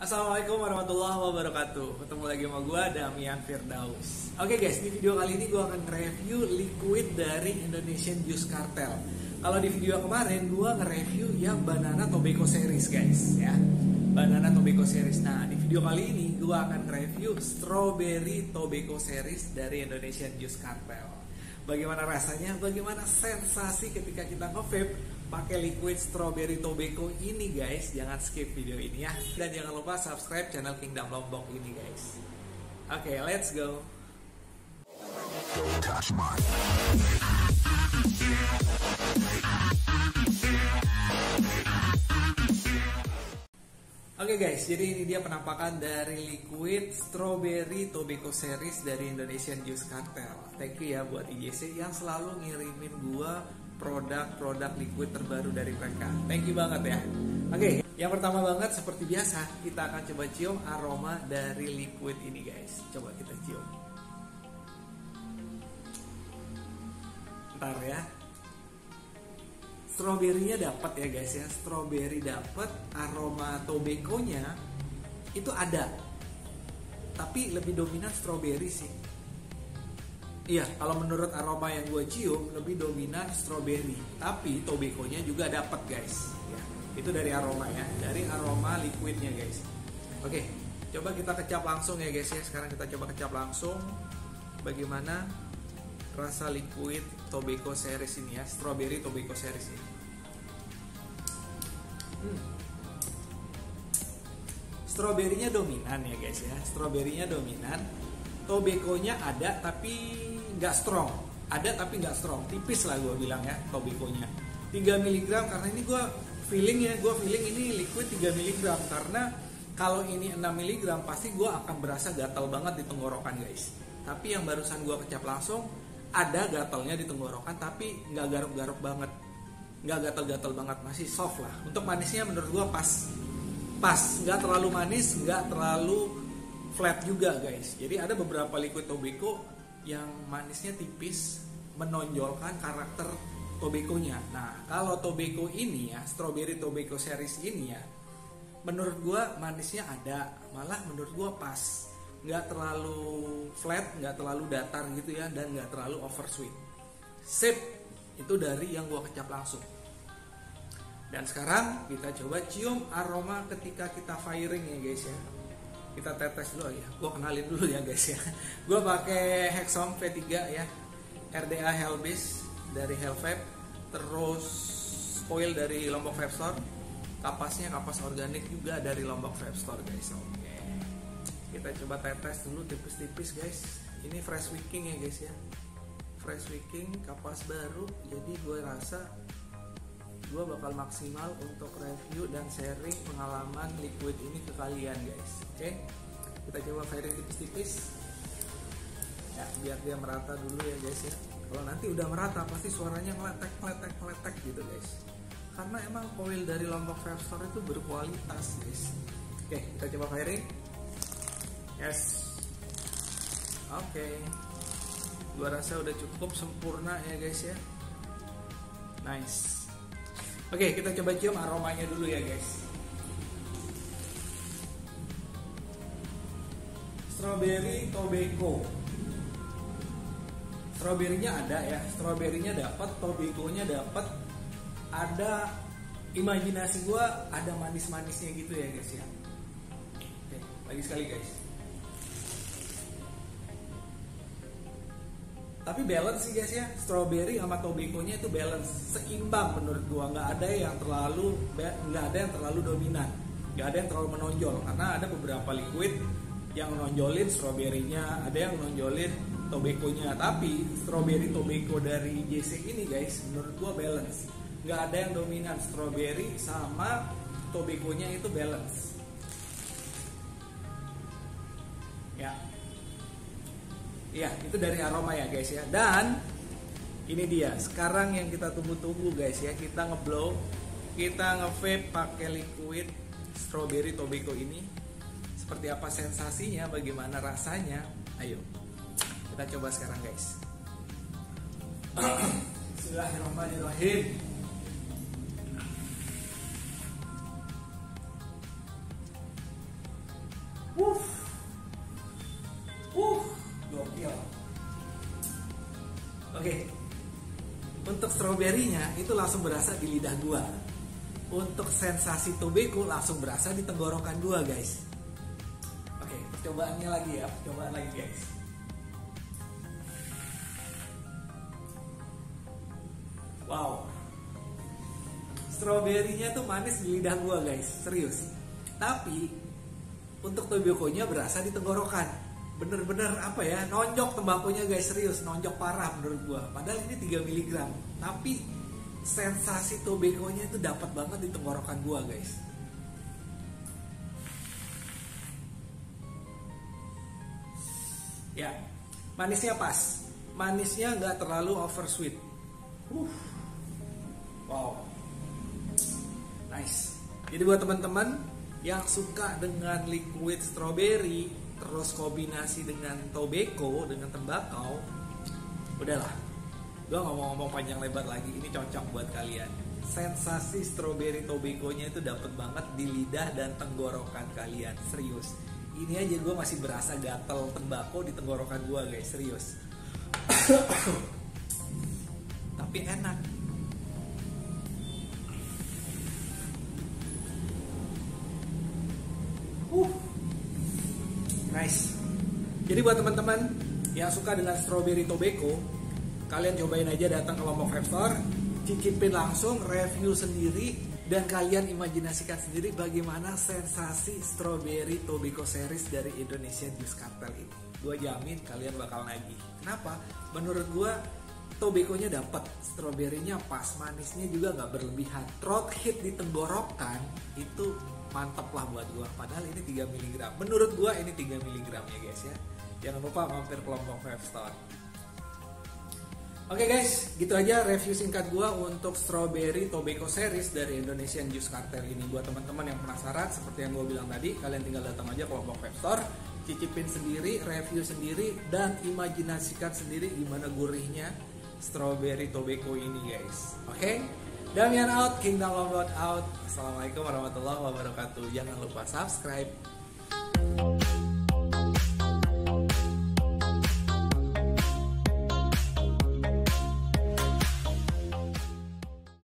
Assalamualaikum warahmatullahi wabarakatuh. Ketemu lagi sama gue, Damian Firdaus. Oke guys, di video kali ini gue akan review liquid dari Indonesian Juice Cartel. Kalau di video kemarin gue nge-review yang Banana Tobacco Series guys ya, Banana Tobacco Series. Nah di video kali ini gue akan review Strawberry Tobacco Series dari Indonesian Juice Cartel. Bagaimana rasanya, bagaimana sensasi ketika kita nge-vape pakai liquid strawberry tobacco ini guys. Jangan skip video ini ya. Dan jangan lupa subscribe channel Kingdom Lombok ini guys. Oke, let's go. Oke guys, jadi ini dia penampakan dari liquid strawberry tobacco series dari Indonesian Juice Cartel. Thank you ya buat IJC yang selalu ngirimin gua produk-produk liquid terbaru dari mereka. Thank you banget ya. Oke, yang pertama banget seperti biasa kita akan coba cium aroma dari liquid ini guys. Coba kita cium. Ntar ya. Strawberry-nya dapat ya guys ya. Strawberry dapat, aroma tobacco-nya itu ada. Tapi lebih dominan strawberry sih. Iya, kalau menurut aroma yang gue cium lebih dominan strawberry, tapi tobacco-nya juga dapat guys. Ya, itu dari aroma ya, dari aroma liquidnya guys. Oke, coba kita kecap langsung ya guys ya. Sekarang kita coba kecap langsung bagaimana rasa liquid tobacco series ini ya, strawberry tobacco series ini. Strawberry-nya dominan ya guys ya, strawberry-nya dominan. Tobacco-nya ada tapi nggak strong, ada tapi nggak strong, tipis lah gue bilang ya tobacco-nya. 3 mg karena ini gue feeling ini liquid 3 mg karena kalau ini 6 mg pasti gue akan berasa gatal banget di tenggorokan guys. Tapi yang barusan gue kecap langsung ada gatalnya di tenggorokan tapi nggak garuk-garuk banget, nggak gatal-gatal banget, masih soft lah. Untuk manisnya menurut gue pas, nggak terlalu manis, nggak terlalu flat juga guys. Jadi ada beberapa liquid tobacco yang manisnya tipis, menonjolkan karakter tobacco-nya. Nah, kalau tobacco ini ya, strawberry tobacco series ini ya, menurut gua manisnya ada, malah menurut gua pas, nggak terlalu flat, nggak terlalu datar gitu ya, dan nggak terlalu oversweet. Sip, itu dari yang gua kecap langsung. Dan sekarang kita coba cium aroma ketika kita firing ya guys ya. Kita tetes dulu ya, gue kenalin dulu ya guys ya. Gue pakai Hexom V3 ya, RDA Hellbase dari Hellvape, terus coil dari Lombok Vape Store, kapasnya kapas organik juga dari Lombok Vape Store guys. Oke, kita coba tetes dulu tipis-tipis guys. Ini fresh wicking ya guys ya, fresh wicking, kapas baru. Jadi gue rasa gue bakal maksimal untuk review dan sharing pengalaman liquid ini ke kalian guys. Oke, kita coba firing tipis-tipis ya, biar dia merata dulu ya guys ya. Kalau nanti udah merata pasti suaranya meletek gitu guys, karena emang coil dari Lombok Vape Store itu berkualitas guys. Oke, kita coba firing. Yes. Oke, gue rasa udah cukup sempurna ya guys ya. Nice. Oke, kita coba cium aromanya dulu ya guys. Strawberry tobacco. Strawberry-nya ada ya, strawberry-nya dapat, tobacco-nya dapat. Ada, imajinasi gua ada manis-manisnya gitu ya guys ya. Oke, lagi sekali guys. Tapi balance sih guys ya, strawberry sama tobacco-nya itu balance, seimbang menurut gua. Nggak ada yang terlalu dominan, nggak ada yang terlalu menonjol. Karena ada beberapa liquid yang menonjolin strawberry-nya, ada yang menonjolin tobacco-nya. Tapi strawberry tobacco dari JC ini guys, menurut gua balance. Nggak ada yang dominan, strawberry sama tobacco-nya itu balance. Ya. Iya, itu dari aroma ya guys ya. Dan ini dia, sekarang yang kita tunggu-tunggu guys ya. Kita ngeblow, kita nge-vape pakai liquid strawberry tobacco ini. Seperti apa sensasinya, bagaimana rasanya? Ayo, kita coba sekarang guys. Bismillahirrahmanirrahim. stroberinya itu langsung berasa di lidah gua. Untuk sensasi tobacco langsung berasa di tenggorokan gua, guys. Oke, percobaannya lagi ya, percobaan lagi, guys. Wow, stroberinya tuh manis di lidah gua, guys, serius. Tapi untuk tobacco-nya berasa di tenggorokan. Bener-bener apa ya, nonjok tembakonya, guys, serius, nonjok parah menurut gua. Padahal ini 3 mg, tapi sensasi tobacco-nya itu dapat banget di tenggorokan gua, guys. Ya, manisnya pas, manisnya nggak terlalu over sweet. Wow, nice. Jadi buat teman-teman yang suka dengan liquid strawberry terus kombinasi dengan tobacco, dengan tembakau, udahlah, gue nggak mau ngomong panjang lebar lagi, ini cocok buat kalian. Sensasi strawberry tobacco-nya itu dapat banget di lidah dan tenggorokan kalian, serius. Ini aja gue masih berasa gatel tembakau di tenggorokan gue, guys, serius. Tapi enak. Nice. Jadi buat teman-teman yang suka dengan strawberry tobacco, kalian cobain aja, datang ke Lombok Vape Store, cicipin langsung, review sendiri, dan kalian imajinasikan sendiri bagaimana sensasi strawberry tobacco series dari Indonesian Juice Cartel ini. Gue jamin kalian bakal nagih. Kenapa? Menurut gue tobacco-nya dapat, strawberry-nya pas, manisnya juga nggak berlebihan. Throat hit di tenggorokan itu mantap lah buat gua. Padahal ini 3 mg. Menurut gua ini 3 mg ya, guys ya. Jangan lupa mampir ke Lombok Vape Store. Oke, guys, gitu aja review singkat gua untuk strawberry tobacco series dari Indonesian Juice Cartel ini. Buat teman-teman yang penasaran, seperti yang gua bilang tadi, kalian tinggal datang aja ke Lombok Vape Store, cicipin sendiri, review sendiri, dan imajinasikan sendiri gimana gurihnya strawberry tobacco ini, guys. Oke? Damian out, Kingdom Lombok out. Assalamualaikum warahmatullahi wabarakatuh. Jangan lupa subscribe.